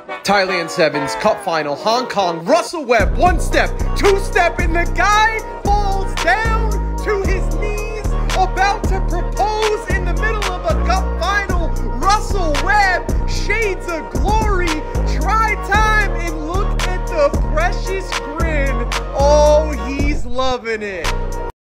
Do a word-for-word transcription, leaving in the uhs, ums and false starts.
Thailand Sevens Cup Final, Hong Kong, Russell Webb, one step, two step, and the guy falls down to his knees, about to propose in the middle of a cup final. Russell Webb, shades of glory, try time, and look at the precious grin. Oh, he's loving it.